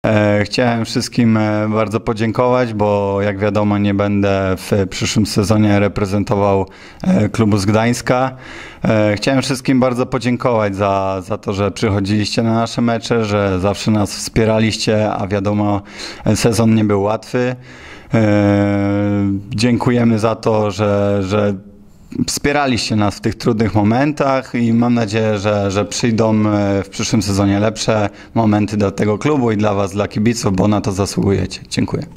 Chciałem wszystkim bardzo podziękować, bo jak wiadomo nie będę w przyszłym sezonie reprezentował klubu z Gdańska. Chciałem wszystkim bardzo podziękować za to, że przychodziliście na nasze mecze, że zawsze nas wspieraliście, a wiadomo sezon nie był łatwy. Dziękujemy za to, że wspieraliście nas w tych trudnych momentach i mam nadzieję, że przyjdą w przyszłym sezonie lepsze momenty dla tego klubu i dla Was, dla kibiców, bo na to zasługujecie. Dziękuję.